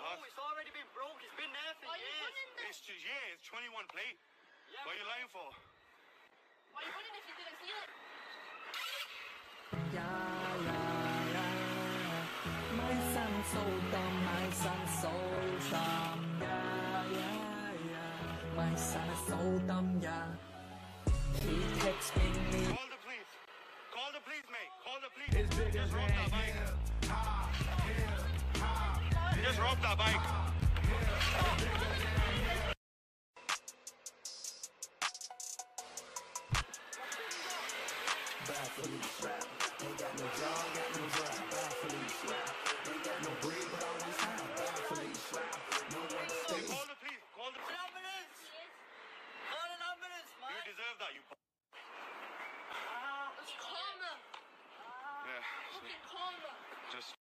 No, it's already been broke. It's been there for years. It's 21 plate. Yeah, what are you lying for? Why are you running if you didn't see it? My son so dumb, my son so dumb. My son is so dumb, He texting me. Call the police. Call the police, mate. Call the police. It's bigger Just than rob that bike. Just rob that bike.